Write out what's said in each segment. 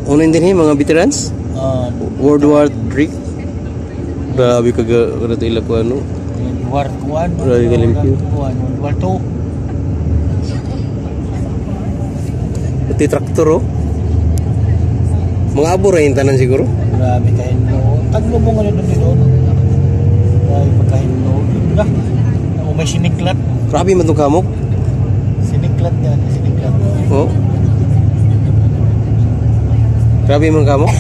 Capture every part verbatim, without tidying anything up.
Una din mga veterans? Uh, World War three. Grabe ka kada ila ko ano. World War one. Grabe galing ko. World War two. Pati traktor oh. Mga abo rin tanan siguro. Grabe kayo. Taglo mo nga doon doon. Grabe pagkahinlo. Diba? O may siniklat. Grabe man itong kamok. Siniklat yan. Siniklat. Oh. Grabe man kamok.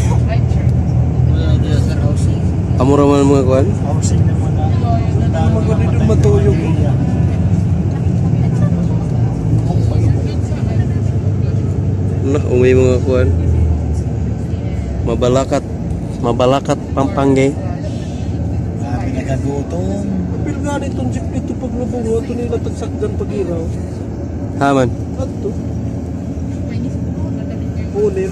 Amura man mga kuhan. Housing naman na. Tama ko rin matulog. Nah, umay mga kuhan. Mabalakat. Mabalakat Pampangge. Grabe nagagutong. Kapil nga rin itong jeep dito pag nabungo. Ito nila tagsakdan pag-iraw. Haman. At ito. Punir.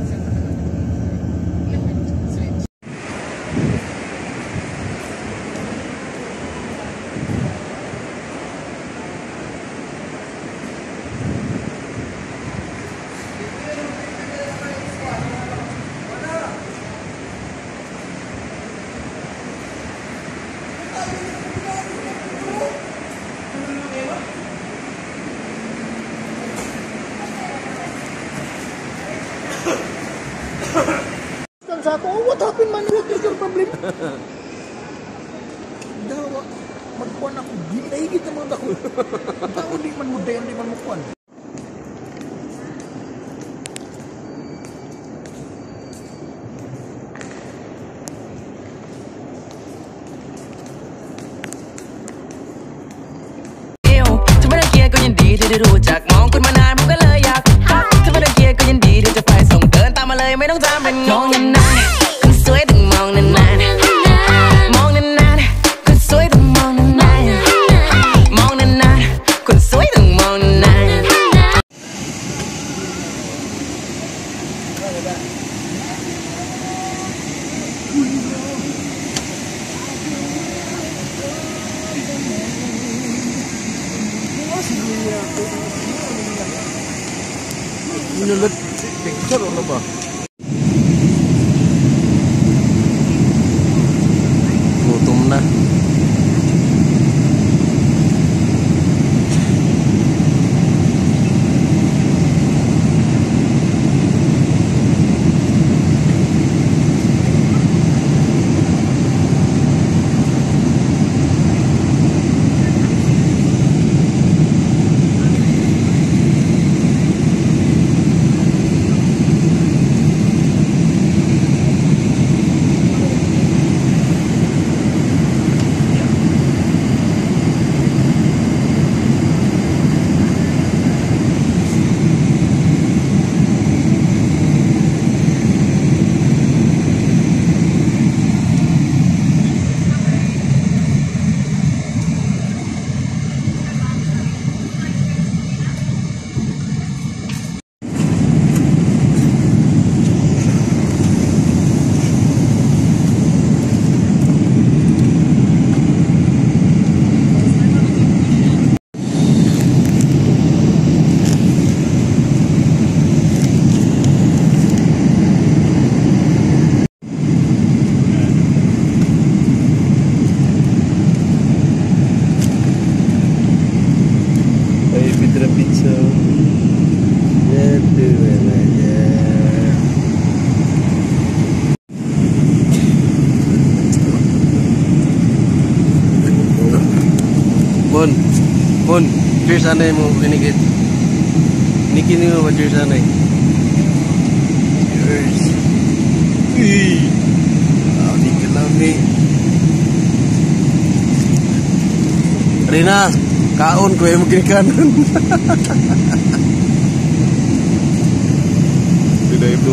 Sa ako, oh, what happened man? What is your problem? Dawa, magkuhan ako. Ginahigit naman ako. Dawa, di man mo dayan, di man mo kuhan. ถ้าไม่ได้เกียร์ก็ยินดีที่ได้รู้จักมองคุณมานานผมก็เลยอยากทักถ้าไม่ได้เกียร์ก็ยินดีที่จะไปส่งเดินตามมาเลยไม่ต้องจำเป็นงงนานๆคนสวยต้องมองนานๆมองนานๆคนสวยต้องมองนานๆมองนานๆคนสวยต้องมองนานๆ Ninulat picture ano ba? Gutom na. Mon, Mon, cheers anay mo kinigit. Nikin mo ba cheers anay? Cheers. Uy. Ah, di ka lang ni. Rina, kaon ko yung magkikanan. Tidak ibu.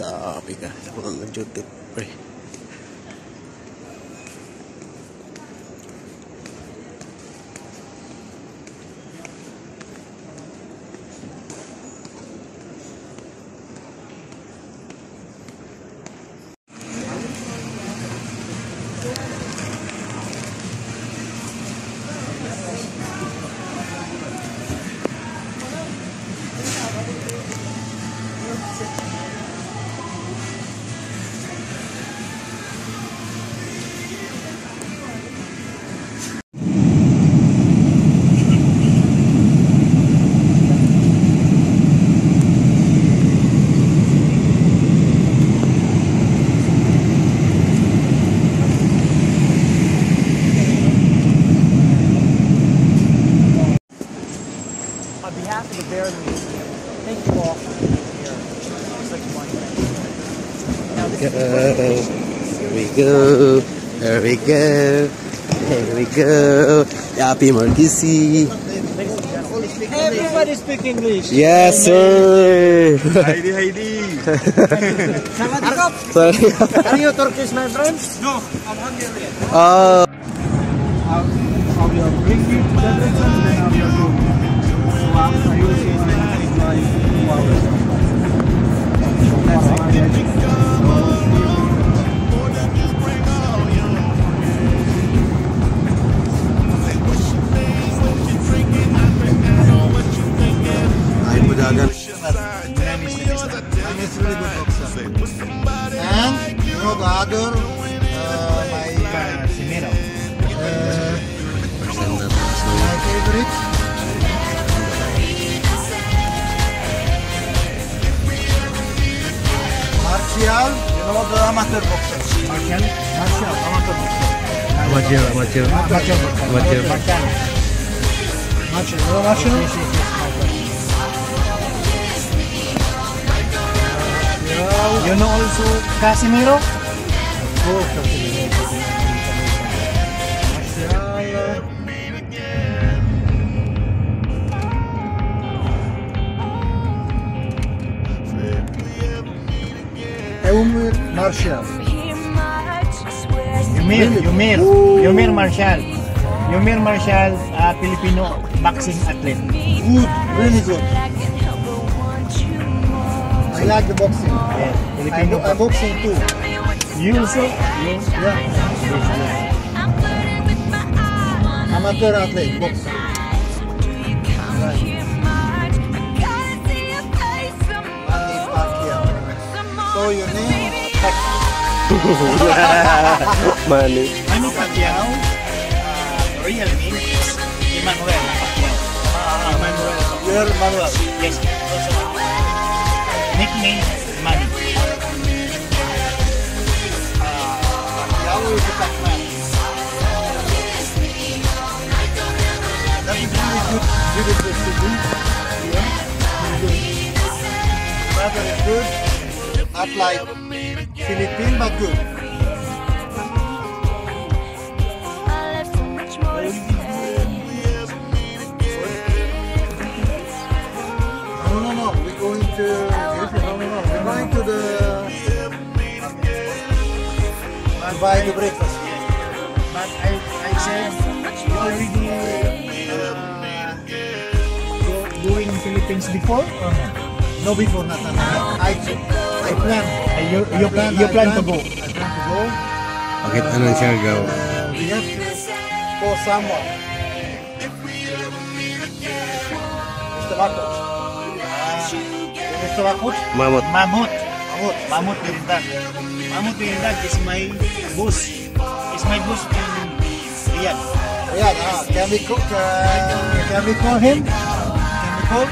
Grabe ka. Ako ang nag-YouTube, pre. Here we go, here we go, here we go. Happy Marquisi. Everybody speak English. Yes, sir. Heidi, Heidi. Sorry. Are you Turkish, my friend? No, I'm Hungarian. Oh. How you bring it temperature and then how you do. So after you see my two hours. Budagan. It's really good boxer. And you know the other, uh, my uh, Simino. Uh, my favorite. Martial, you know the amateur boxer. Martial? Martial, amateur boxer. Amateur, amateur. Amateur boxer. Amateur. Martial. Martial, you know Martial? Yes, yes, yes. You know also Casimiro? Oh, Casimiro. Eumir Marshall. Yumir, Yumir, Yumir Marshall. Yumir Marshall, uh, Filipino boxing athlete. Good, really good. I like the boxing. Yes, I, Filipino. I boxing too. You also? You? Yeah. Amateur athlete, boxing. Right. Manny Pacquiao. So your name? Money. Manny Pacquiao, uh, real name is Emmanuel Pacquiao. Emmanuel. You're Manuel. Yes, also nickname Manny. Pacquiao is a tough man. That is really good, really good to do. Yeah, really good. Brother is good. Not like Philippine, but good. No, no, no. We're going to. No, no, no. We're going to the. To buy the breakfast. But I, I said you already uh, go, going in Philippines before or not? No, before not. not, not. I, I plan. Uh, you you plan you I plan to go. I plan to go. Bakit anong siya gaw? Uh, we have to call someone. Mister Makut. Mister Makut? Mamot. Mamut. Mahmud. Mamut Dirindag. Mamut Dirindag is my boss. Is my boss in Riyadh. Yeah, ah, can we cook? Uh, can we call him? Can we call?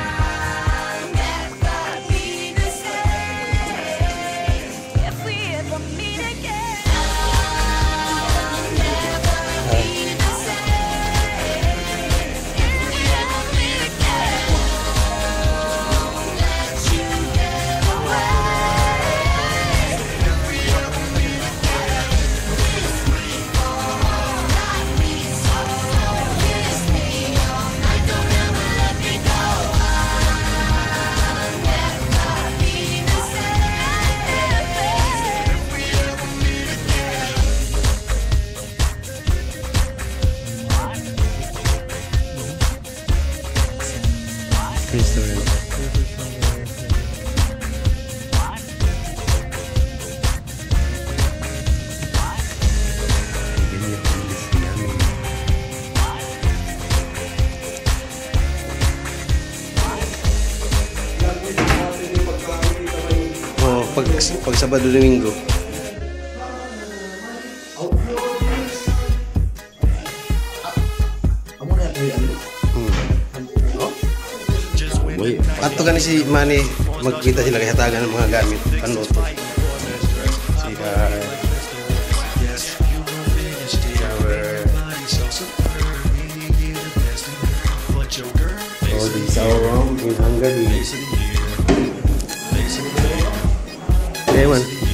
pag, pag Sabado Domingo. Ato ka ni si Manny, magkita sila kaya tagan ng mga gamit, panuto. Si uh, all these are wrong in Hungary. Hey man.